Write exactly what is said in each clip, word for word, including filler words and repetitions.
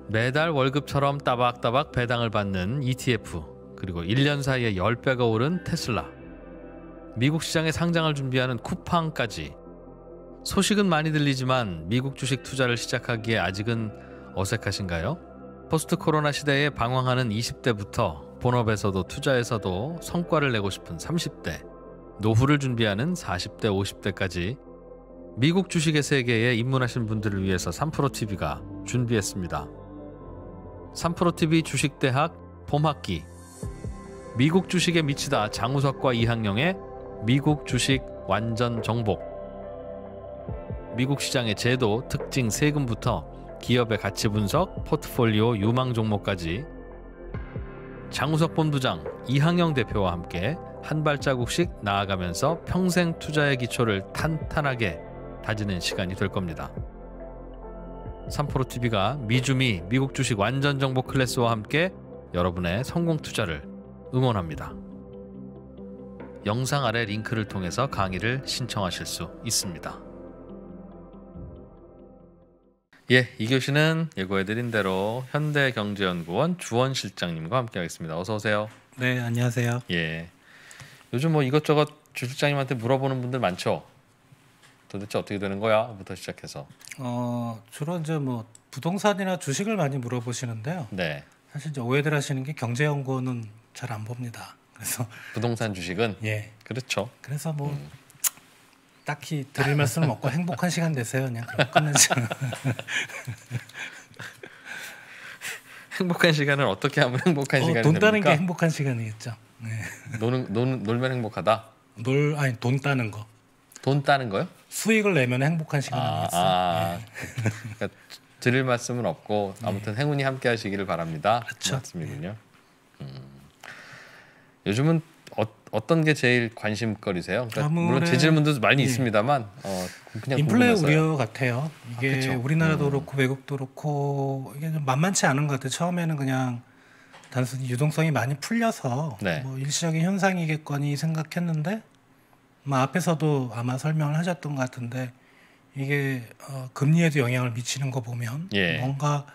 매달 월급처럼 따박따박 배당을 받는 이티에프, 그리고 일 년 사이에 십 배가 오른 테슬라, 미국 시장에 상장을 준비하는 쿠팡까지. 소식은 많이 들리지만 미국 주식 투자를 시작하기에 아직은 어색하신가요? 포스트 코로나 시대에 방황하는 이십 대부터 본업에서도 투자에서도 성과를 내고 싶은 삼십 대, 노후를 준비하는 사십 대, 오십 대까지 미국 주식의 세계에 입문하신 분들을 위해서 삼프로티비가 준비했습니다. 삼프로티비 주식대학 봄학기. 미국 주식에 미치다 장우석과 이항영의 미국 주식 완전 정복. 미국 시장의 제도, 특징, 세금부터 기업의 가치 분석, 포트폴리오 유망 종목까지 장우석 본부장, 이항영 대표와 함께 한 발자국씩 나아가면서 평생 투자의 기초를 탄탄하게 다지는 시간이 될 겁니다. 삼프로티비가 미주미 미국 주식 완전 정보 클래스와 함께 여러분의 성공 투자를 응원합니다. 영상 아래 링크를 통해서 강의를 신청하실 수 있습니다. 예, 이 교시는 예고해드린 대로 현대경제연구원 주원 실장님과 함께하겠습니다. 어서 오세요. 네, 안녕하세요. 예, 요즘 뭐 이것저것 주 실장님한테 물어보는 분들 많죠. 도대체 어떻게 되는 거야?부터 시작해서. 어 주로 이제 뭐 부동산이나 주식을 많이 물어보시는데요. 네. 사실 이제 오해들 하시는 게 경제연구원은 잘 안 봅니다. 그래서 부동산 주식은 예, 그렇죠. 그래서 뭐 음. 딱히 드릴 말씀은 없고 행복한 시간 되세요. 그냥 그럼 끝내죠. 행복한 시간을 어떻게 하면 행복한 어, 시간이 돈 됩니까? 따는 게 행복한 시간이겠죠. 네. 노는 노는 놀면 행복하다. 놀 아니 돈 따는 거. 돈 따는 거요? 수익을 내면 행복한 시간 아, 아니겠어요? 아, 네. 그러니까 드릴 말씀은 없고 아무튼 행운이 함께하시기를 바랍니다. 그렇죠. 말씀이군요. 음. 요즘은 어, 어떤 게 제일 관심거리세요? 그러니까 물론 제 질문도 많이 예. 있습니다만 어, 그냥 인플레 궁금해서요. 우려 같아요. 이게 아, 그쵸? 우리나라도 음. 그렇고 외국도 그렇고 이게 좀 만만치 않은 것 같아요. 처음에는 그냥 단순히 유동성이 많이 풀려서 네. 뭐 일시적인 현상이겠거니 생각했는데 뭐 앞에서도 아마 설명을 하셨던 것 같은데 이게 어, 금리에도 영향을 미치는 거 보면 예. 뭔가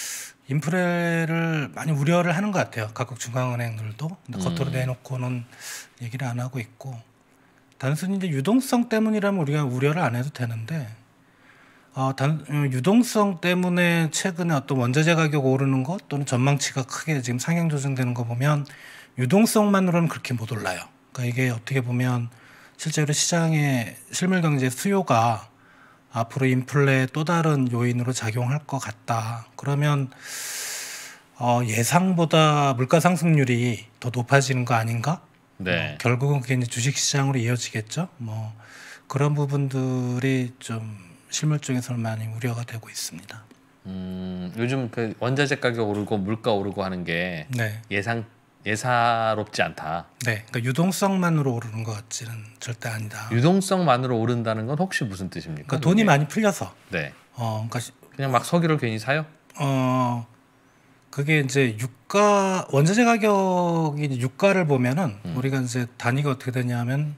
인플레를 많이 우려를 하는 것 같아요. 각국 중앙은행들도. 근데 음. 겉으로 내놓고는 얘기를 안 하고 있고 단순히 이제 유동성 때문이라면 우리가 우려를 안 해도 되는데 어, 단, 유동성 때문에 최근에 어떤 원자재 가격 오르는 것 또는 전망치가 크게 지금 상향 조정되는 거 보면 유동성만으로는 그렇게 못 올라요. 그러니까 이게 어떻게 보면 실제로 시장의 실물 경제 수요가 앞으로 인플레의 또 다른 요인으로 작용할 것 같다. 그러면 어, 예상보다 물가 상승률이 더 높아지는 거 아닌가? 네. 어, 결국은 그게 이제 주식 시장으로 이어지겠죠. 뭐 그런 부분들이 좀 실물 쪽에서는 많이 우려가 되고 있습니다. 음, 요즘 그 원자재 가격 오르고 물가 오르고 하는 게 네. 예상 예사롭지 않다. 네. 그러니까 유동성만으로 오르는 것 같지는 절대 아니다. 유동성만으로 오른다는 건 혹시 무슨 뜻입니까? 그러니까 돈이 그게? 많이 풀려서. 네. 어, 그러니까 시- 그냥 막 석유를 괜히 사요? 어 그게 이제 유가 원자재 가격이 이제 유가를 보면은 음. 우리가 이제 단위가 어떻게 되냐면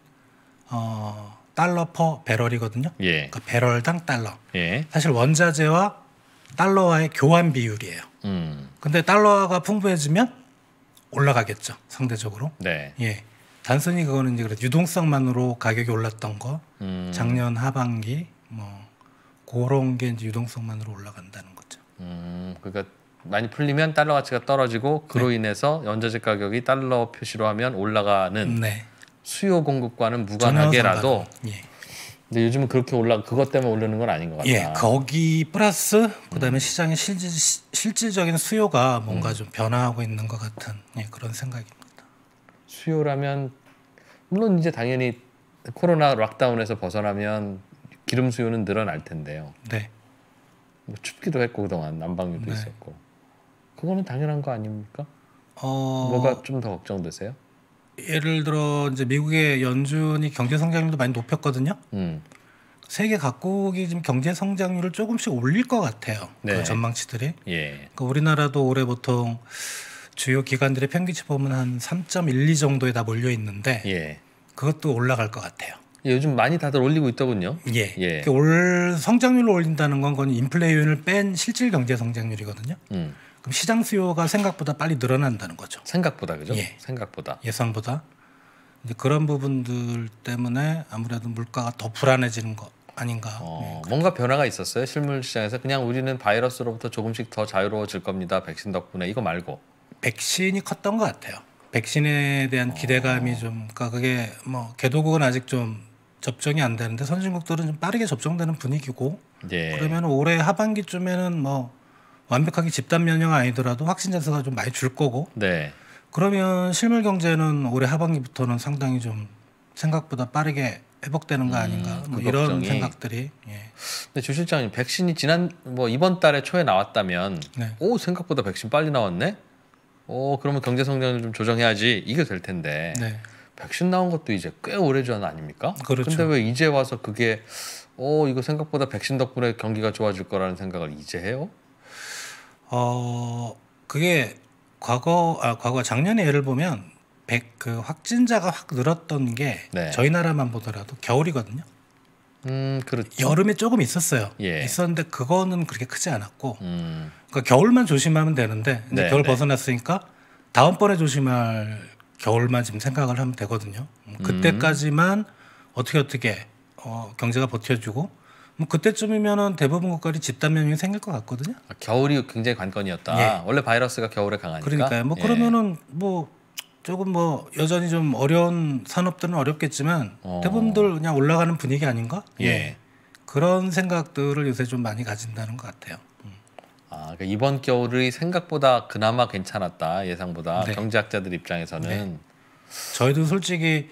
어 달러 퍼 배럴이거든요. 예. 그러니까 배럴당 달러. 예. 사실 원자재와 달러와의 교환 비율이에요. 음. 근데 달러가 풍부해지면 올라가겠죠. 상대적으로. 네. 예. 단순히 그거는 이제 그래 유동성만으로 가격이 올랐던 거 음. 작년 하반기 뭐 그런 게 이제 유동성만으로 올라간다는 거죠. 음. 그러니까 많이 풀리면 달러 가치가 떨어지고 그로 네. 인해서 원자재 가격이 달러 표시로 하면 올라가는 네. 수요 공급과는 전혀 무관하게라도. 상관없- 예. 근데 요즘은 그렇게 올라 그것 때문에 오르는 건 아닌 것 같다. 예, 거기 플러스 그다음에 시장의 실질, 실질적인 수요가 뭔가 음. 좀 변화하고 있는 것 같은 예, 그런 생각입니다. 수요라면 물론 이제 당연히 코로나 락다운에서 벗어나면 기름 수요는 늘어날 텐데요. 네, 뭐 춥기도 했고 그동안 난방유도 네. 있었고 그거는 당연한 거 아닙니까? 어, 뭐가 좀 더 걱정되세요? 예를 들어 이제 미국의 연준이 경제 성장률도 많이 높였거든요. 음, 세계 각국이 지금 경제 성장률을 조금씩 올릴 것 같아요. 네. 그 전망치들이. 예, 그러니까 우리나라도 올해 보통 주요 기관들의 평균치 보면 한 삼 점 일이 정도에 다 몰려 있는데 예. 그것도 올라갈 것 같아요. 예, 요즘 많이 다들 올리고 있더군요. 예. 예. 그 올 성장률을 올린다는 건 그건 인플레이션을 뺀 실질 경제 성장률이거든요. 음. 그럼 시장 수요가 생각보다 빨리 늘어난다는 거죠. 생각보다 그죠? 예. 생각보다. 예상보다. 이제 그런 부분들 때문에 아무래도 물가가 더 불안해지는 거 아닌가. 어, 예. 뭔가 변화가 있었어요? 실물 시장에서 그냥 우리는 바이러스로부터 조금씩 더 자유로워질 겁니다. 백신 덕분에 이거 말고. 백신이 컸던 것 같아요. 백신에 대한 기대감이 어. 좀, 그러니까 그게 뭐 개도국은 아직 좀 접종이 안 되는데 선진국들은 좀 빠르게 접종되는 분위기고. 예. 그러면 올해 하반기쯤에는 뭐 완벽하게 집단 면역 아니더라도 확진자 수가 좀 많이 줄 거고. 네. 그러면 실물 경제는 올해 하반기부터는 상당히 좀 생각보다 빠르게 회복되는 거 아닌가. 음, 뭐 그 이런 걱정이. 생각들이. 예. 근데 주 실장님 백신이 지난 뭐 이번 달에 초에 나왔다면 네. 오 생각보다 백신 빨리 나왔네. 오 그러면 경제 성장을 좀 조정해야지 이게 될 텐데 네. 백신 나온 것도 이제 꽤 오래 전 아닙니까? 그렇죠. 근데 왜 이제 와서 그게 오 이거 생각보다 백신 덕분에 경기가 좋아질 거라는 생각을 이제 해요? 어 그게 과거 아 과거 작년에 예를 보면 백 그 확진자가 확 늘었던 게 네. 저희 나라만 보더라도 겨울이거든요. 음 그렇죠. 여름에 조금 있었어요. 예. 있었는데 그거는 그렇게 크지 않았고, 음 그러니까 겨울만 조심하면 되는데 이제 네, 겨울 네. 벗어났으니까 다음번에 조심할 겨울만 지금 생각을 하면 되거든요. 음, 그때까지만 어떻게 어떻게 어, 경제가 버텨주고 뭐 그때쯤이면은 대부분 국가들이 집단 면역이 생길 것 같거든요. 아, 겨울이 굉장히 관건이었다. 예. 원래 바이러스가 겨울에 강하니까. 그러니까요. 뭐 예. 그러면은 뭐 조금 뭐 여전히 좀 어려운 산업들은 어렵겠지만 어. 대부분들 그냥 올라가는 분위기 아닌가? 예. 그런 생각들을 요새 좀 많이 가진다는 것 같아요. 아, 그러니까 이번 겨울이 생각보다 그나마 괜찮았다 예상보다 네. 경제학자들 입장에서는 네. 저희도 솔직히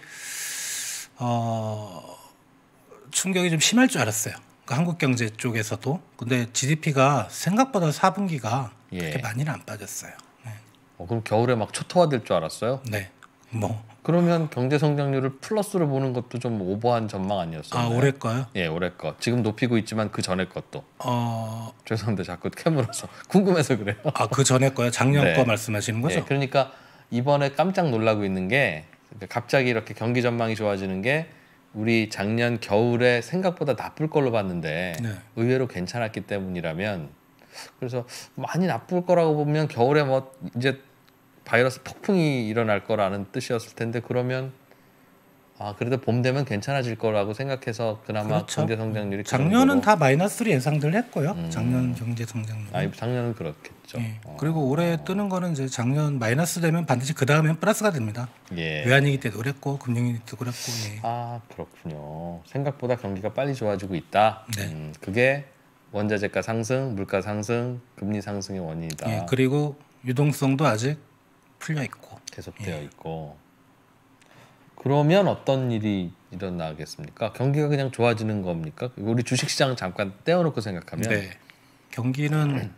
어, 충격이 좀 심할 줄 알았어요. 그러니까 한국 경제 쪽에서도. 근데 지디피가 생각보다 사 분기가 예. 그렇게 많이는 안 빠졌어요. 네. 어, 그럼 겨울에 막 초토화될 줄 알았어요. 네. 뭐. 그러면 경제 성장률을 플러스로 보는 것도 좀 오버한 전망 아니었어요? 아, 올해 거요? 예, 올해 거. 지금 높이고 있지만 그 전에 것도. 어, 죄송한데 자꾸 캐물어서 궁금해서 그래요. 아, 그 전에 거요? 작년 네. 거 말씀하시는 거죠? 예, 그러니까 이번에 깜짝 놀라고 있는 게 갑자기 이렇게 경기 전망이 좋아지는 게 우리 작년 겨울에 생각보다 나쁠 걸로 봤는데 네. 의외로 괜찮았기 때문이라면 그래서 많이 나쁠 거라고 보면 겨울에 뭐 이제 바이러스 폭풍이 일어날 거라는 뜻이었을 텐데 그러면 아 그래도 봄 되면 괜찮아질 거라고 생각해서 그나마 그렇죠. 경제 성장률이 그 작년은 정도로. 다 마이너스로 예상들 했고요. 음. 작년 경제 성장률. 아 작년은 그렇겠죠. 예. 어. 그리고 올해 뜨는 거는 이제 작년 마이너스 되면 반드시 그 다음엔 플러스가 됩니다. 예. 외환위기 때도 그랬고 금융위기 때도 그랬고. 예. 아 그렇군요. 생각보다 경기가 빨리 좋아지고 있다. 네. 음, 그게 원자재가 상승, 물가 상승, 금리 상승의 원인이다. 예. 그리고 유동성도 아직 풀려 있고. 계속되어 예. 있고. 그러면 어떤 일이 일어나겠습니까? 경기가 그냥 좋아지는 겁니까? 우리 주식시장 잠깐 떼어놓고 생각하면 네. 경기는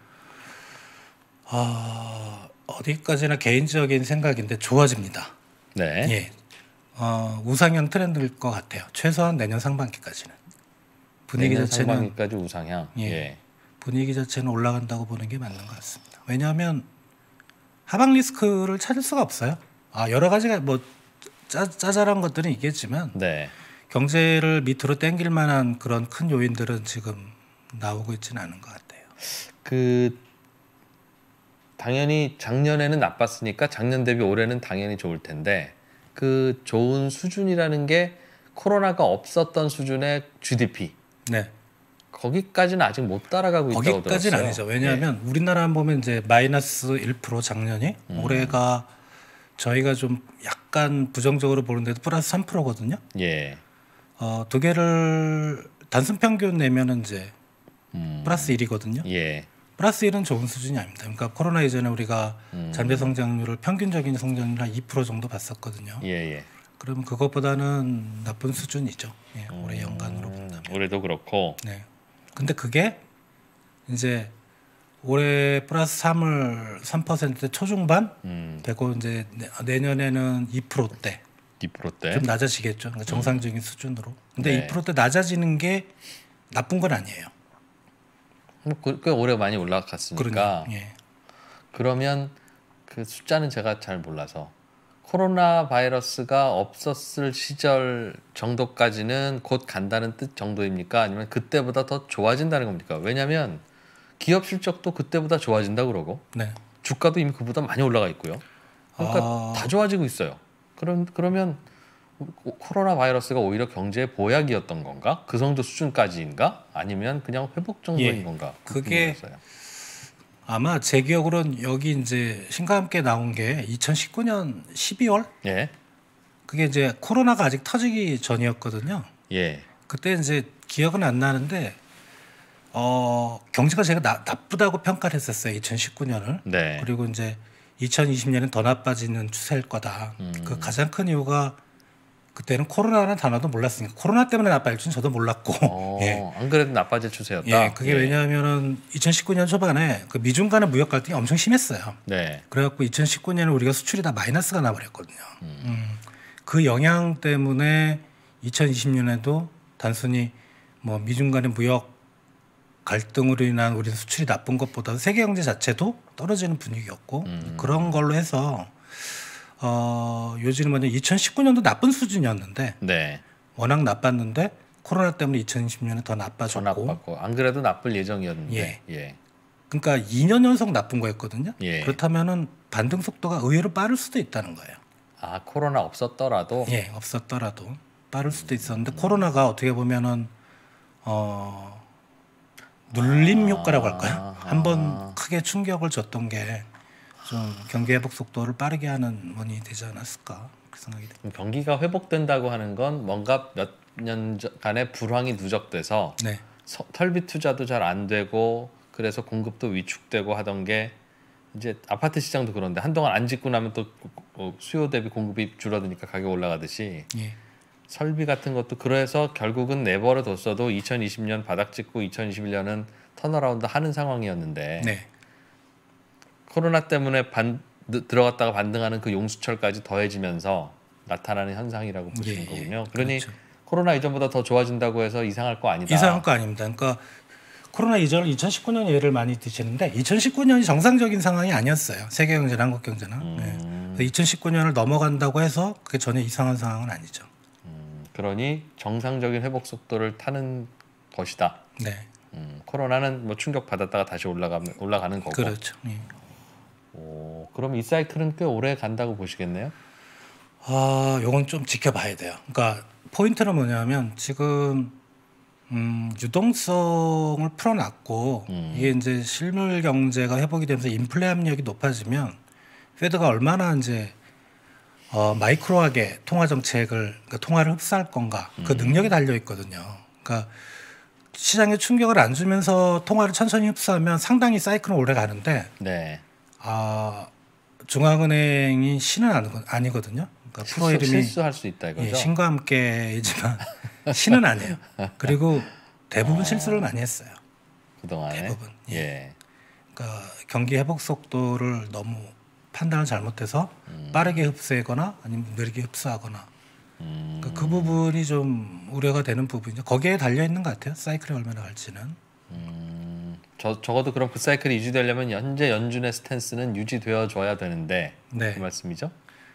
어, 어디까지나 개인적인 생각인데 좋아집니다. 네. 예. 어, 우상향 트렌드일 것 같아요. 최소한 내년 상반기까지는. 분위기 내년 자체는 상반기까지 우상향. 예. 예. 분위기 자체는 올라간다고 보는 게 맞는 것 같습니다. 왜냐하면 하방 리스크를 찾을 수가 없어요. 아, 여러 가지가 뭐 짜, 짜잘한 것들은 있겠지만 네. 경제를 밑으로 당길 만한 그런 큰 요인들은 지금 나오고 있지는 않은 것 같아요. 그 당연히 작년에는 나빴으니까 작년 대비 올해는 당연히 좋을 텐데 그 좋은 수준이라는 게 코로나가 없었던 수준의 지디피 네. 거기까지는 아직 못 따라가고 있다고 들었어요. 거기까지는 아니죠. 왜냐하면 예. 우리나라 보면 이제 마이너스 일 퍼센트 작년이 음. 올해가 저희가 좀 약간 부정적으로 보는데도 플러스 삼 퍼센트거든요. 예. 어, 두 개를 단순 평균 내면은 이제 음. 플러스 일이거든요. 예. 플러스 일은 좋은 수준이 아닙니다. 그러니까 코로나 이전에 우리가 음. 잠재 성장률을 평균적인 성장률 한 이 퍼센트 정도 봤었거든요. 예, 예. 그러면 그것보다는 나쁜 수준이죠. 예, 올해 연간으로 음, 본다면. 올해도 그렇고. 네. 근데 그게 이제 올해 플러스 삼을 삼 퍼센트 초중반 음. 되고 이제 내년에는 이 퍼센트대 이 퍼센트대. 좀 낮아지겠죠. 그러니까 정상적인 음. 수준으로. 근데 네. 이 퍼센트 낮아지는 게 나쁜 건 아니에요. 뭐 꽤 오래 많이 올라갔으니까. 그러니까. 예. 그러면 그 숫자는 제가 잘 몰라서 코로나 바이러스가 없었을 시절 정도까지는 곧 간다는 뜻 정도입니까? 아니면 그때보다 더 좋아진다는 겁니까? 왜냐하면 기업 실적도 그때보다 좋아진다 그러고 네. 주가도 이미 그보다 많이 올라가 있고요. 그러니까 아... 다 좋아지고 있어요. 그럼 그러면 코로나 바이러스가 오히려 경제의 보약이었던 건가? 그 정도 수준까지인가? 아니면 그냥 회복 정도인 예, 건가? 그게 궁금했어요. 아마 제 기억으로는 여기 이제 신과 함께 나온 게 이천십구 년 십이월? 예. 그게 이제 코로나가 아직 터지기 전이었거든요. 예. 그때 이제 기억은 안 나는데 어, 경제가 제가 나, 나쁘다고 평가를 했었어요. 이천십구 년을. 네. 그리고 이제 이천이십 년은 더 나빠지는 추세일 거다. 음. 그 가장 큰 이유가 그때는 코로나라는 단어도 몰랐으니까 코로나 때문에 나빠질 줄 저도 몰랐고. 어, 예. 안 그래도 나빠질 추세였다. 예, 그게 예. 왜냐하면은 이천십구 년 초반에 그 미중 간의 무역 갈등이 엄청 심했어요. 네. 그래갖고 이천십구 년에 우리가 수출이 다 마이너스가 나버렸거든요. 음. 음. 그 영향 때문에 이천이십 년에도 단순히 뭐 미중 간의 무역 갈등으로 인한 우리 수출이 나쁜 것보다 세계 경제 자체도 떨어지는 분위기였고 음. 그런 걸로 해서 어, 요즘은 뭐냐 이천십구 년도 나쁜 수준이었는데 네. 워낙 나빴는데 코로나 때문에 이천이십 년에 더 나빠졌고 더 나빴고 안 그래도 나쁠 예정이었는데 예. 예. 그러니까 이 년 연속 나쁜 거였거든요. 예. 그렇다면은 반등 속도가 의외로 빠를 수도 있다는 거예요. 아 코로나 없었더라도 예, 없었더라도 빠를 수도 있었는데 음. 코로나가 어떻게 보면은 어, 눌림 효과라고 할까요? 아. 한번 크게 충격을 줬던 게 좀 경기 회복 속도를 빠르게 하는 원인이 되지 않았을까 그 생각이 듭니다. 경기가 회복된다고 하는 건 뭔가 몇 년간의 불황이 누적돼서 네. 서, 설비 투자도 잘 안 되고 그래서 공급도 위축되고 하던 게 이제 아파트 시장도 그런데 한동안 안 짓고 나면 또 수요 대비 공급이 줄어드니까 가격 올라가듯이 예. 설비 같은 것도 그래서 결국은 내버려 뒀어도 이천이십 년 바닥 찍고 이천이십일 년은 턴어라운드 하는 상황이었는데 네. 코로나 때문에 반, 들어갔다가 반등하는 그 용수철까지 더해지면서 나타나는 현상이라고 보시는 예, 거군요. 예. 그러니 그렇죠. 코로나 이전보다 더 좋아진다고 해서 이상할 거 아니다. 이상할 거 아닙니다. 그러니까 코로나 이전을 이천십구 년 예를 많이 드시는데 이천십구 년이 정상적인 상황이 아니었어요. 세계 경제나 한국 경제나. 음. 네. 이천십구 년을 넘어간다고 해서 그게 전혀 이상한 상황은 아니죠. 음, 그러니 정상적인 회복 속도를 타는 것이다. 네. 음, 코로나는 뭐 충격 받았다가 다시 올라가 올라가는 거고. 그렇죠. 예. 오, 그럼 이 사이클은 꽤 오래 간다고 보시겠네요. 아, 요건 좀 지켜봐야 돼요. 그러니까 포인트는 뭐냐면 지금 음, 유동성을 풀어놨고 음. 이게 이제 실물 경제가 회복이 되면서 인플레 압력이 높아지면 페드가 얼마나 이제 어, 마이크로하게 통화 정책을 그러니까 통화를 흡수할 건가 그 능력이 달려 있거든요. 그러니까 시장에 충격을 안 주면서 통화를 천천히 흡수하면 상당히 사이클은 오래 가는데 네. 아, 중앙은행이 신은 아니거든요. 그러니까 실수, 프로 이름이 실수할 수 있다 이거죠. 예, 신과 함께이지만 신은 아니에요. 그리고 대부분 어, 실수를 많이 했어요. 그동안에 대부분. 예. 예. 그러니까 경기 회복 속도를 너무 판단을 잘못해서 음. 빠르게 흡수하거나 아니면 느리게 흡수하거나 음. 그러니까 그 부분이 좀 우려가 되는 부분이죠. 거기에 달려 있는 것 같아요. 사이클이 얼마나 갈지는. 음. 저, 적어도 그럼 그 사이클이 유지되려면 현재 연준의 스탠스는 유지되어 줘야 되는데 네. 그 말씀이죠?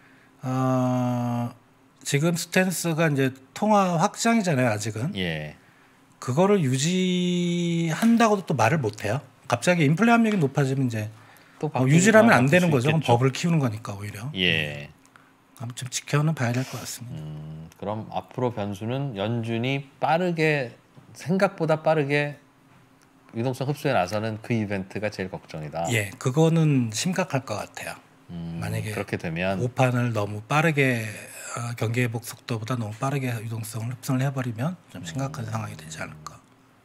어, 지금 스탠스가 이제 통화 확장이잖아요. 아직은. 예. 그거를 유지한다고도 또 말을 못해요. 갑자기 인플레 압력이 높아지면 이제 또 어, 유지하면 안 되는 거죠. 그럼 법을 키우는 거니까 오히려. 예. 아무튼 지켜는 봐야 될 것 같습니다. 음, 그럼 앞으로 변수는 연준이 빠르게 생각보다 빠르게 유동성 흡수에 나서는 그 이벤트가 제일 걱정이다. 예, 그거는 심각할 것 같아요. 음, 만약에 그렇게 되면 오판을 너무 빠르게 어, 경기 회복 속도보다 너무 빠르게 유동성을 흡수를 해버리면 좀 심각한 음. 상황이 되지 않을까.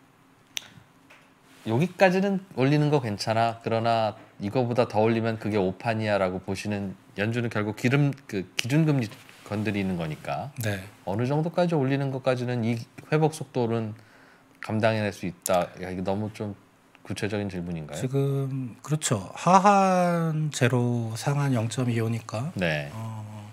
여기까지는 올리는 거 괜찮아. 그러나 이거보다 더 올리면 그게 오판이야라고 보시는 연준은 결국 기름 그 기준금리 건드리는 거니까. 네. 어느 정도까지 올리는 것까지는 이 회복 속도는 감당해낼 수 있다. 야, 이게 너무 좀 구체적인 질문인가요? 지금 그렇죠. 하한 제로, 상한 영 점 이오니까. 네. 어,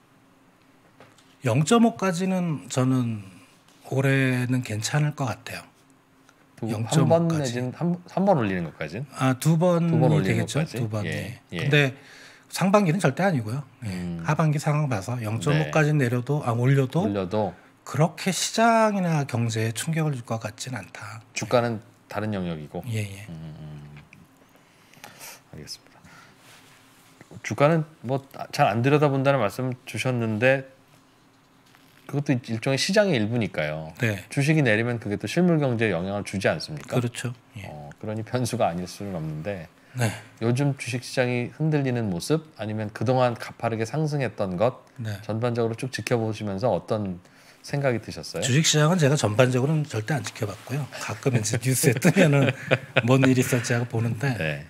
영 점 오까지는 저는 올해는 괜찮을 것 같아요. 한 번 내지는 한번 올리는 것까지는? 아, 두 번이 되겠죠. 두 번이. 예, 예. 근데 상반기는 절대 아니고요. 예. 음. 하반기 상황 봐서 영 점 오까지 네. 내려도 아 올려도 올려도 그렇게 시장이나 경제에 충격을 줄 것 같지는 않다. 주가는 다른 영역이고. 예예. 음, 알겠습니다. 주가는 뭐 잘 안 들여다본다는 말씀 주셨는데 그것도 일종의 시장의 일부니까요. 네. 주식이 내리면 그게 또 실물 경제에 영향을 주지 않습니까? 그렇죠. 예. 어, 그러니 변수가 아닐 수는 없는데 네. 요즘 주식 시장이 흔들리는 모습 아니면 그동안 가파르게 상승했던 것 네. 전반적으로 쭉 지켜보시면서 어떤 생각이 드셨어요? 주식시장은 제가 전반적으로는 절대 안 지켜봤고요. 가끔 이제 뉴스에 뜨면은 뭔 일이 있었지 하고 보는데 네.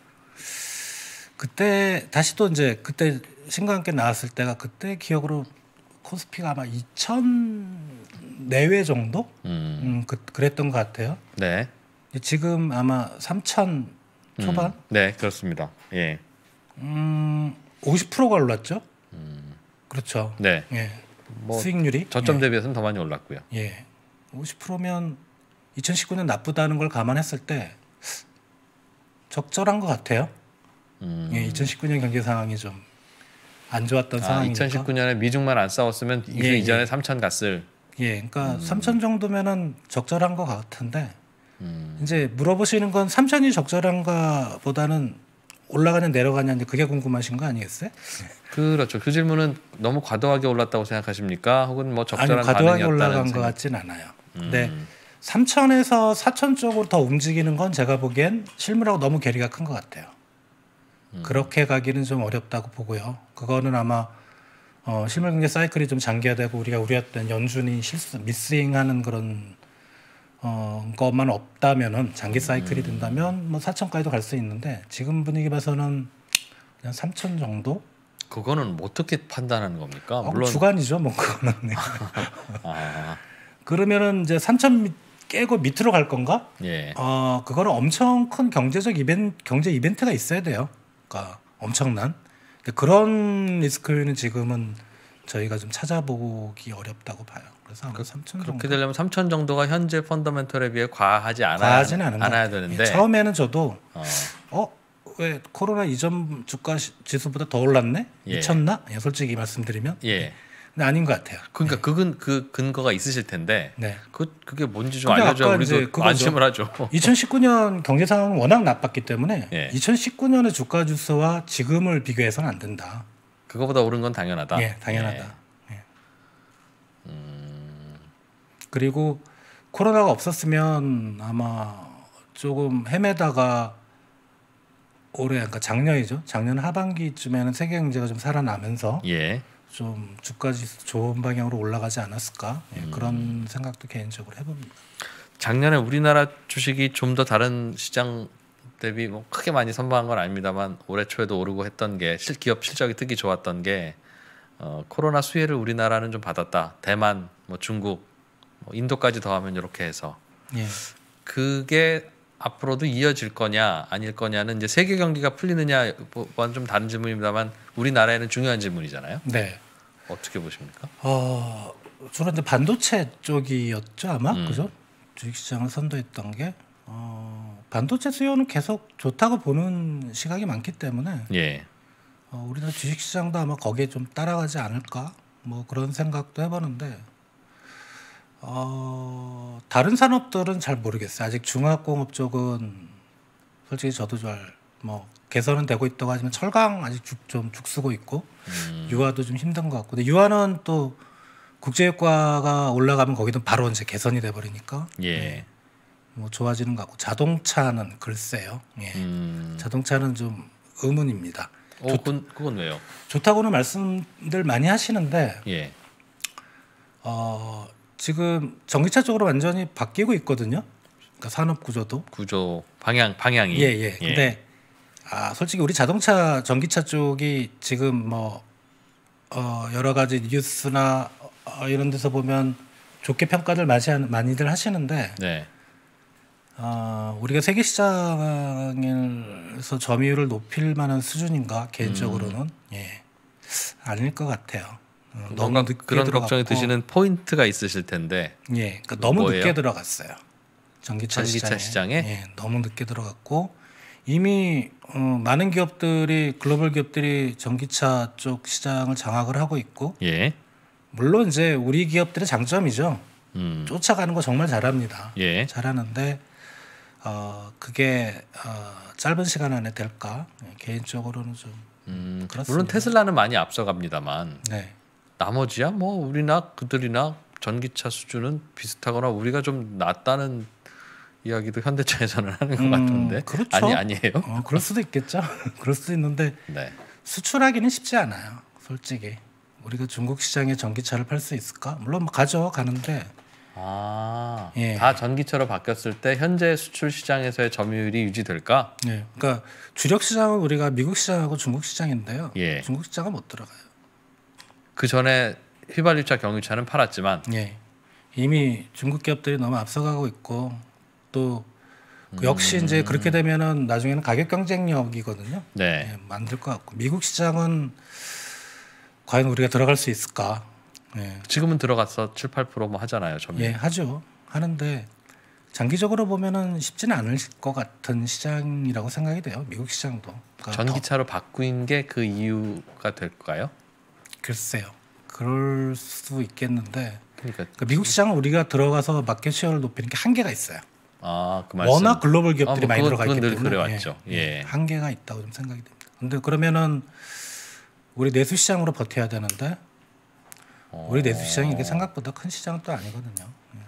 그때 다시 또 이제 그때 신과 함께 나왔을 때가 그때 기억으로 코스피가 아마 이천 내외 정도 음. 음, 그, 그랬던 것 같아요. 네. 지금 아마 삼천 초반 음. 네, 그렇습니다. 예. 음, 오십 퍼센트가 올랐죠. 음. 그렇죠. 네. 예. 뭐 수익률이 저점 예. 대비해서는 더 많이 올랐고요. 예. 오십 퍼센트면 이천십구 년 나쁘다는 걸 감안했을 때 적절한 것 같아요. 음. 예, 이천십구 년 경제 상황이 좀 안 좋았던 아, 상황이니까. 이천십구 년에 미중만 안 싸웠으면 그 예, 이전에 예. 삼천 갔을. 예, 그러니까 음. 삼천 정도면은 적절한 것 같은데 음. 이제 물어보시는 건 삼천이 적절한가보다는 올라가냐 내려가냐 이제 그게 궁금하신 거 아니겠어요? 그렇죠. 그 질문은 너무 과도하게 올랐다고 생각하십니까? 혹은 뭐 적절한 아니 과도하게 반응이었다는 올라간 생각... 것 같진 않아요. 음. 근데 삼천에서 사천 쪽으로 더 움직이는 건 제가 보기엔 실물하고 너무 괴리가 큰 것 같아요. 음. 그렇게 가기는 좀 어렵다고 보고요. 그거는 아마 어, 실물 경제 사이클이 좀 장기화되고 우리가 우려했던 연준이 실수 미스윙하는 그런 어, 것만 없다면은 장기 사이클이 된다면 뭐 사천까지도 갈 수 있는데 지금 분위기 봐서는 그냥 삼천 정도. 그거는 어떻게 판단하는 겁니까? 어, 물론 주간이죠, 뭐 그거는. 아, 그러면은 이제 삼천 밑- 깨고 밑으로 갈 건가? 예. 어, 그거는 엄청 큰 경제적 이벤트, 경제 이벤트가 있어야 돼요. 그러니까 엄청난. 근데 그런 리스크는 지금은 저희가 좀 찾아보기 어렵다고 봐요. 그래서 아마 삼천 정도. 그렇게 되려면 삼천 정도가 현재 펀더멘털에 비해 과하지 않아야, 과하지는 않은 것 않아야 같아요. 되는데. 예, 처음에는 저도 어, 어, 왜 코로나 이전 주가 시- 지수보다 더 올랐네? 예. 미쳤나? 예, 솔직히 말씀드리면. 예. 근데 아닌 것 같아요. 그러니까 그근 그 근거가 있으실 텐데. 네. 그 그게 뭔지 좀 근데 알려줘야 아까 이제 우리도 그거죠. 안심을 하죠. 이천십구 년 경제 상황은 워낙 나빴기 때문에 예. 이천십구 년의 주가 지수와 지금을 비교해서는 안 된다. 그거보다 오른 건 당연하다. 예, 당연하다. 예. 예. 음, 그리고 코로나가 없었으면 아마 조금 헤매다가 올해 그러니까 작년이죠. 작년 하반기쯤에는 세계 경제가 좀 살아나면서 예. 좀 주가 지수 좋은 방향으로 올라가지 않았을까? 예, 음. 그런 생각도 개인적으로 해봅니다. 작년에 우리나라 주식이 좀 더 다른 시장 대비 뭐 크게 많이 선방한 건 아닙니다만 올해 초에도 오르고 했던 게 실, 기업 실적이 특히 좋았던 게 어, 코로나 수혜를 우리나라는 좀 받았다. 대만, 뭐 중국, 뭐 인도까지 더하면 이렇게 해서 예. 그게 앞으로도 이어질 거냐 아닐 거냐는 이제 세계 경기가 풀리느냐와는 좀 다른 질문입니다만 우리나라에는 중요한 질문이잖아요. 네. 어떻게 보십니까? 어, 주로 이제 반도체 쪽이었죠 아마 음. 그죠? 주식시장을 선도했던 게 어, 반도체 수요는 계속 좋다고 보는 시각이 많기 때문에 예. 어, 우리나라 주식시장도 아마 거기에 좀 따라가지 않을까 뭐 그런 생각도 해보는데 어, 다른 산업들은 잘 모르겠어요. 아직 중화공업 쪽은 솔직히 저도 잘 뭐 개선은 되고 있다고 하지만 철강 아직 죽, 좀 죽쓰고 있고 음. 유화도 좀 힘든 것 같고 근데 유화는 또 국제유가가 올라가면 거기도 바로 이제 개선이 돼버리니까 예. 뭐 좋아지는 것 같고 자동차는 글쎄요. 예. 음. 자동차는 좀 의문입니다. 어, 그건 그건 왜요? 좋다고는 말씀들 많이 하시는데 예. 어, 지금 전기차 쪽으로 완전히 바뀌고 있거든요. 그러니까 산업 구조도. 구조 방향 방향이. 예, 예. 근데 아, 솔직히 우리 자동차 전기차 쪽이 지금 뭐 어, 여러 가지 뉴스나 어, 이런 데서 보면 좋게 평가들 많이 하- 많이들 하시는데 네. 어, 우리가 세계 시장에서 점유율을 높일 만한 수준인가 개인적으로는 예. 아닐 것 같아요. 어, 뭔가 늦게 그런 걱정이 들어갔고, 드시는 포인트가 있으실 텐데. 예, 그러니까 너무 뭐예요? 늦게 들어갔어요. 전기차, 전기차 시장에, 시장에? 예, 너무 늦게 들어갔고 이미 어, 많은 기업들이 글로벌 기업들이 전기차 쪽 시장을 장악을 하고 있고 예. 물론 이제 우리 기업들의 장점이죠. 음. 쫓아가는 거 정말 잘합니다. 예. 잘하는데 어, 그게 어, 짧은 시간 안에 될까? 네, 개인적으로는 좀 음, 그렇습니다. 물론 테슬라는 많이 앞서갑니다만 네. 나머지야 뭐 우리나 그들이나 전기차 수준은 비슷하거나 우리가 좀 낫다는 이야기도 현대차에서는 하는 것 음, 같은데 그렇죠. 아니 아니에요? 어, 그럴 수도 있겠죠. 그럴 수도 있는데 네. 수출하기는 쉽지 않아요. 솔직히 우리가 중국 시장에 전기차를 팔 수 있을까? 물론 뭐 가져가는데 아, 예. 다 전기차로 바뀌었을 때 현재 수출 시장에서의 점유율이 유지될까? 네, 그러니까 주력 시장은 우리가 미국 시장하고 중국 시장인데요. 예. 중국 시장은 못 들어가요. 그 전에 휘발유차, 경유차는 팔았지만 예. 이미 중국 기업들이 너무 앞서가고 있고 또 그 역시 음. 이제 그렇게 되면은 나중에는 가격 경쟁력이거든요. 네. 예, 만들 것 같고 미국 시장은 과연 우리가 들어갈 수 있을까? 예, 지금은 들어가서 칠, 팔 퍼센트 뭐 하잖아요, 점유율. 예 하죠. 하는데 장기적으로 보면은 쉽지는 않을 것 같은 시장이라고 생각이 돼요. 미국 시장도. 그러니까 전기차로 바꾼 게 그 이유가 될까요? 더, 글쎄요. 그럴 수 있겠는데 그러니까 그러니까 미국 시장은 우리가 들어가서 마켓 쉐어를 높이는 게 한계가 있어요. 아, 그 말씀. 워낙 글로벌 기업들이 아, 뭐 많이 그건- 들어가 있기 그건 늘 때문에 그래왔죠. 예, 예. 한계가 있다고 좀 생각이 됩니다. 근데 그러면은 우리 내수 시장으로 버텨야 되는데 우리 내수 시장이 이게 생각보다 큰 시장은 또 아니거든요.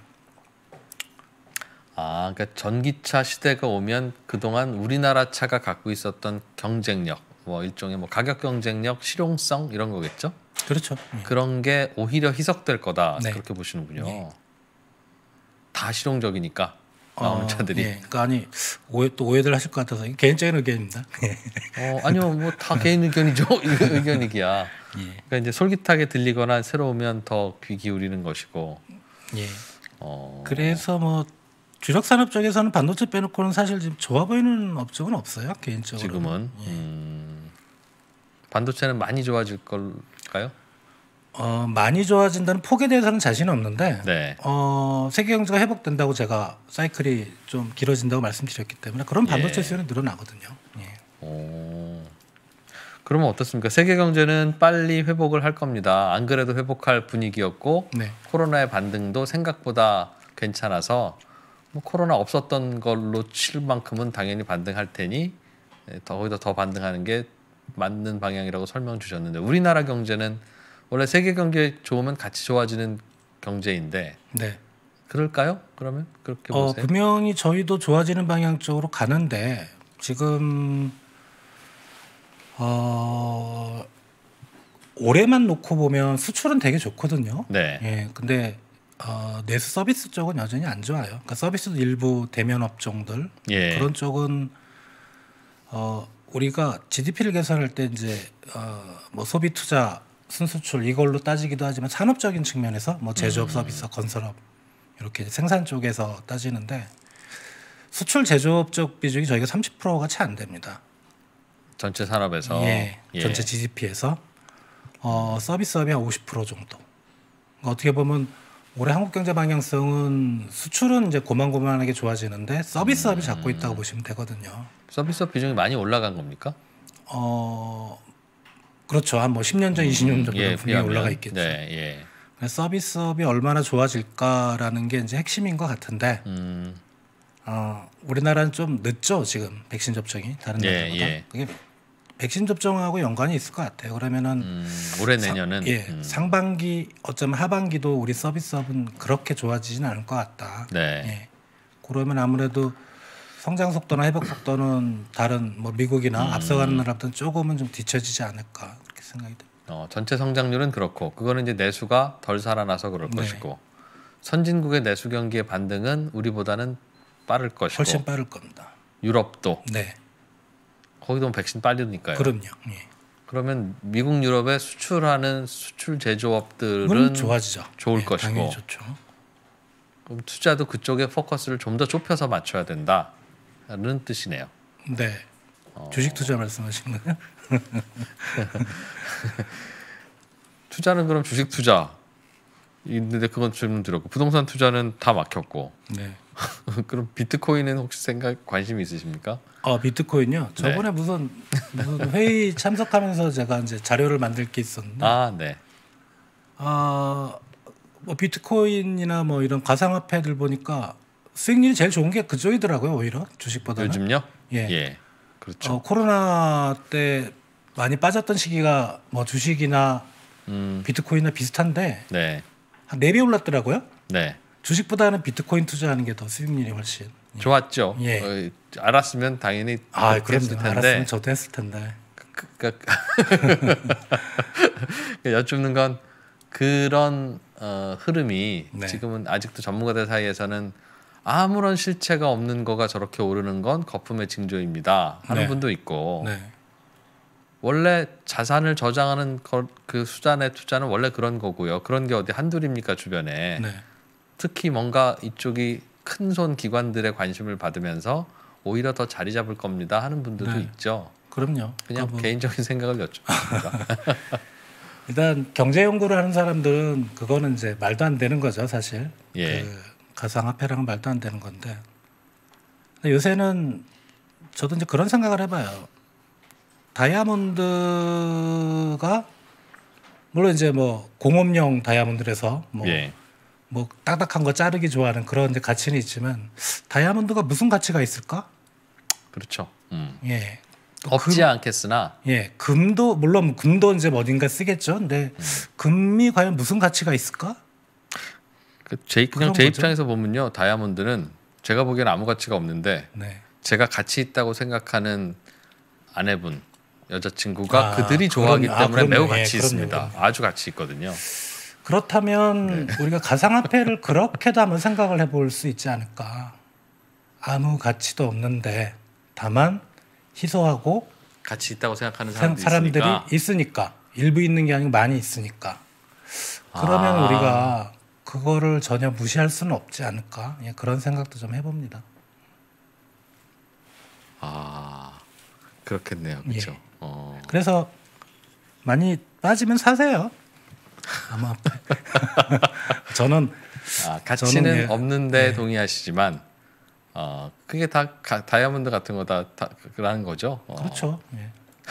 아, 그러니까 전기차 시대가 오면 그동안 우리나라 차가 갖고 있었던 경쟁력, 뭐 일종의 뭐 가격 경쟁력, 실용성 이런 거겠죠? 그렇죠. 예. 그런 게 오히려 희석될 거다 네. 그렇게 보시는군요. 네. 다 실용적이니까 나오는 어, 차들이. 예. 그러니까 아니 오해 또 오해들 하실 것 같아서 이게 개인적인 의견입니다. 어, 아니요, 뭐 다 개인 의견이죠. 이거 의견이기야. 예. 그러니까 이제 솔깃하게 들리거나 새로우면 더 귀 기울이는 것이고. 예. 어, 그래서 뭐 주력 산업 쪽에서는 반도체 빼놓고는 사실 지금 좋아 보이는 업종은 없어요. 개인적으로. 지금은 음, 반도체는 많이 좋아질 걸까요? 어, 많이 좋아진다는 폭에 대해서는 자신 없는데 네. 어, 세계 경제가 회복된다고 제가 사이클이 좀 길어진다고 말씀드렸기 때문에 그런 반도체 예. 수요는 늘어나거든요. 예. 오. 그러면 어떻습니까? 세계 경제는 빨리 회복을 할 겁니다. 안 그래도 회복할 분위기였고 네. 코로나의 반등도 생각보다 괜찮아서 뭐 코로나 없었던 걸로 칠 만큼은 당연히 반등할 테니 더 거기다 더 반등하는 게 맞는 방향이라고 설명 주셨는데 우리나라 경제는 원래 세계 경제 좋으면 같이 좋아지는 경제인데 네. 그럴까요? 그러면 그렇게 어, 보세요. 분명히 저희도 좋아지는 방향 쪽으로 가는데 지금 어, 올해만 놓고 보면 수출은 되게 좋거든요. 네. 예. 근데 어, 내수 서비스 쪽은 여전히 안 좋아요. 그러니까 서비스도 일부 대면 업종들 예. 그런 쪽은 어, 우리가 지디피를 계산할 때 이제 어, 뭐 소비 투자 순수출 이걸로 따지기도 하지만 산업적인 측면에서 뭐 제조업, 음. 서비스, 건설업 이렇게 생산 쪽에서 따지는데 수출 제조업 쪽 비중이 저희가 삼십 퍼센트가 채 안 됩니다. 전체 산업에서 예, 예. 전체 지디피에서 어, 서비스업이 한 오십 퍼센트 정도. 그러니까 어떻게 보면 올해 한국 경제 방향성은 수출은 이제 고만고만하게 좋아지는데 서비스업이 음. 잡고 있다고 보시면 되거든요. 서비스업 비중이 많이 올라간 겁니까? 어, 그렇죠. 한 뭐 십 년 전, 이십 년 전보다 예, 분명히 비하면. 올라가 있겠죠. 네, 예. 그래서 서비스업이 얼마나 좋아질까라는 게 이제 핵심인 것 같은데 음, 어, 우리나라는 좀 늦죠 지금 백신 접종이 다른 예, 나라보다. 예. 그게 백신 접종하고 연관이 있을 것 같아요. 그러면은 음, 올해 내년은 예, 음, 상반기 어쩌면 하반기도 우리 서비스업은 그렇게 좋아지지는 않을 것 같다. 네. 예. 그러면 아무래도 성장 속도나 회복 속도는 다른 뭐 미국이나 음. 앞서가는 나라보다는 조금은 좀 뒤처지지 않을까 그렇게 생각이 듭니다. 어, 전체 성장률은 그렇고 그거는 이제 내수가 덜 살아나서 그럴 네. 것이고 선진국의 내수 경기의 반등은 우리보다는 빠를 것이고 훨씬 빠를 겁니다. 유럽도 네, 거기도 백신 빠르니까요. 그럼요. 예. 그러면 미국 유럽에 수출하는 수출 제조업들은 그건 좋아지죠. 좋을 예, 것이고. 당연히 좋죠. 그럼 투자도 그쪽에 포커스를 좀 더 좁혀서 맞춰야 된다는 뜻이네요. 네. 어. 주식 투자 말씀하시는 거예요? 투자는 그럼 주식 투자 있는데 그건 질문 드렸고 부동산 투자는 다 막혔고 네. 그럼 비트코인은 혹시 생각 관심 있으십니까? 어 비트코인요. 저번에 네. 무슨 무슨 회의 참석하면서 제가 이제 자료를 만들 게 있었는데. 아 네. 아 뭐 비트코인이나 뭐 이런 가상화폐들 보니까 수익률이 제일 좋은 게 그쪽이더라고요. 오히려 주식보다는. 요즘요? 예. 예. 그렇죠. 어, 코로나 때 많이 빠졌던 시기가 뭐 주식이나 음. 비트코인이나 비슷한데 네. 한 네 배 올랐더라고요. 네. 주식보다는 비트코인 투자하는 게 더 수익률이 훨씬 좋았죠. 예. 어, 알았으면 당연히 아, 그럼요. 텐데. 알았으면 저도 했을 텐데. 그, 그, 그, 여쭙는 건 그런 어, 흐름이 네. 지금은 아직도 전문가들 사이에서는 아무런 실체가 없는 거가 저렇게 오르는 건 거품의 징조입니다 하는 네. 분도 있고 네. 원래 자산을 저장하는 거, 그 수단의 투자는 원래 그런 거고요. 그런 게 어디 한둘입니까 주변에. 네. 특히 뭔가 이쪽이 큰손 기관들의 관심을 받으면서 오히려 더 자리 잡을 겁니다 하는 분들도 네. 있죠. 그럼요. 그냥 뭐... 개인적인 생각을 여쭙습니다. 일단 경제 연구를 하는 사람들은 그거는 이제 말도 안 되는 거죠 사실. 예. 그 가상화폐랑은 말도 안 되는 건데 요새는 저도 이제 그런 생각을 해봐요. 다이아몬드가 물론 이제 뭐 공업용 다이아몬드라서 뭐, 예. 뭐 딱딱한 거 자르기 좋아하는 그런 이제 가치는 있지만 다이아몬드가 무슨 가치가 있을까? 그렇죠. 음. 예. 없지 금, 않겠으나 예 금도 물론 금도 이제 어딘가 쓰겠죠. 근데 음. 금이 과연 무슨 가치가 있을까? 그 제, 그냥 제 거죠? 입장에서 보면요 다이아몬드는 제가 보기에는 아무 가치가 없는데 네. 제가 가치 있다고 생각하는 아내분 여자친구가 아, 그들이 좋아하기 그럼, 때문에 아, 매우 예, 가치 그럼요, 있습니다. 그럼요. 아주 가치 있거든요. 그렇다면 네. 우리가 가상화폐를 그렇게도 한번 생각을 해볼 수 있지 않을까. 아무 가치도 없는데 다만 희소하고 가치 있다고 생각하는 사람들이, 사람들이 있으니까. 있으니까 일부 있는 게 아니고 많이 있으니까 그러면 아. 우리가 그거를 전혀 무시할 수는 없지 않을까. 예, 그런 생각도 좀 해봅니다. 아 그렇겠네요. 그렇죠. 예. 어. 그래서 많이 빠지면 사세요. 아마 저는 아, 가치는 저는 예. 없는데 예. 동의하시지만 어, 그게 다 가, 다이아몬드 같은 거다 다 그라는 거죠. 어. 그렇죠. 예.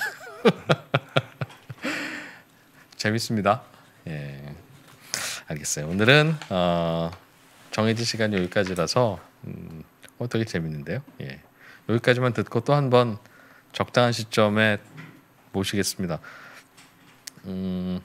재밌습니다. 예, 알겠어요. 오늘은 어, 정해진 시간이 여기까지라서 음, 어, 되게 재밌는데요. 예, 여기까지만 듣고 또 한 번 적당한 시점에 모시겠습니다. 음,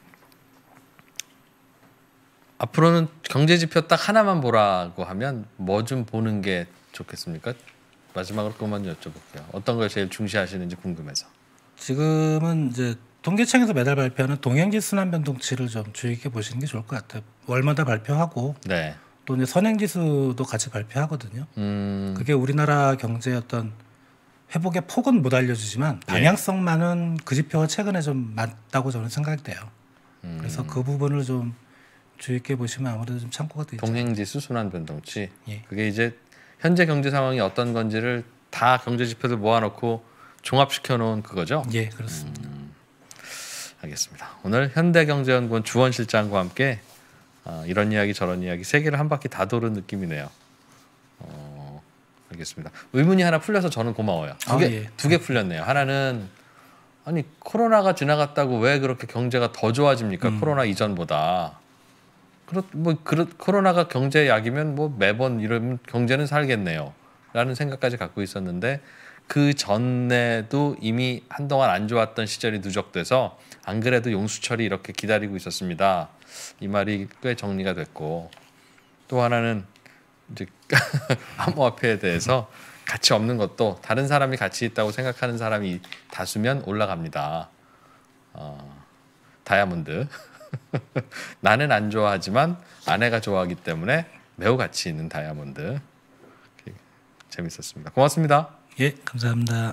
앞으로는 경제 지표 딱 하나만 보라고 하면 뭐 좀 보는 게 좋겠습니까? 마지막으로 그것만 여쭤볼게요. 어떤 걸 제일 중시하시는지 궁금해서. 지금은 이제 통계청에서 매달 발표하는 동행지 순환 변동치를 좀 주의 깊게 보시는 게 좋을 것 같아요. 월마다 발표하고 네. 또 이제 선행지수도 같이 발표하거든요. 음. 그게 우리나라 경제의 어떤 회복의 폭은 못 알려주지만 방향성만은 그 지표가 최근에 좀 맞다고 저는 생각돼요. 음. 그래서 그 부분을 좀 주의 깊게 보시면 아무래도 좀 참고가 되죠. 동행지수 순환 변동치. 예. 그게 이제 현재 경제 상황이 어떤 건지를 다 경제 지표들 모아놓고 종합시켜 놓은 그거죠? 예, 그렇습니다. 음, 알겠습니다. 오늘 현대경제연구원 주원 실장과 함께 어, 이런 이야기 저런 이야기 세 개를 한 바퀴 다 도는 느낌이네요. 어, 알겠습니다. 의문이 하나 풀려서 저는 고마워요. 두 개, 아, 예. 두 개 풀렸네요. 하나는 아니 코로나가 지나갔다고 왜 그렇게 경제가 더 좋아집니까? 음. 코로나 이전보다. 그렇 뭐 그렇 코로나가 경제 약이면 뭐 매번 이런 경제는 살겠네요라는 생각까지 갖고 있었는데 그 전에도 이미 한동안 안 좋았던 시절이 누적돼서 안 그래도 용수철이 이렇게 기다리고 있었습니다. 이 말이 꽤 정리가 됐고 또 하나는 이제 암호화폐에 대해서 가치 없는 것도 다른 사람이 가치 있다고 생각하는 사람이 다수면 올라갑니다. 어, 다이아몬드. 나는 안 좋아하지만 아내가 좋아하기 때문에 매우 가치 있는 다이아몬드. 재밌었습니다. 고맙습니다. 예, 감사합니다.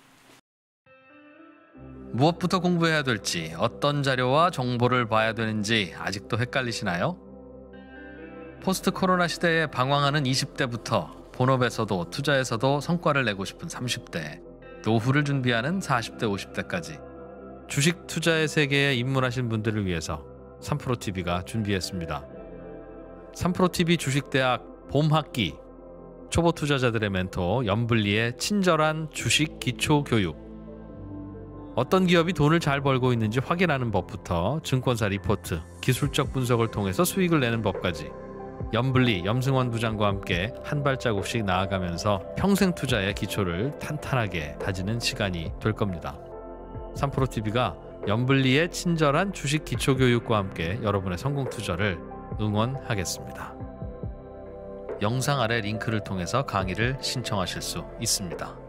무엇부터 공부해야 될지, 어떤 자료와 정보를 봐야 되는지 아직도 헷갈리시나요? 포스트 코로나 시대에 방황하는 이십 대부터 본업에서도 투자에서도 성과를 내고 싶은 삼십 대, 노후를 준비하는 사십 대, 오십 대까지 주식 투자의 세계에 입문하신 분들을 위해서 삼프로티비가 준비했습니다. 삼프로티비 주식대학 봄학기 초보 투자자들의 멘토 염블리의 친절한 주식 기초 교육. 어떤 기업이 돈을 잘 벌고 있는지 확인하는 법부터 증권사 리포트, 기술적 분석을 통해서 수익을 내는 법까지 염블리, 염승원 부장과 함께 한 발자국씩 나아가면서 평생 투자의 기초를 탄탄하게 다지는 시간이 될 겁니다. 삼프로티비가 염블리의 친절한 주식 기초 교육과 함께 여러분의 성공 투자를 응원하겠습니다. 영상 아래 링크를 통해서 강의를 신청하실 수 있습니다.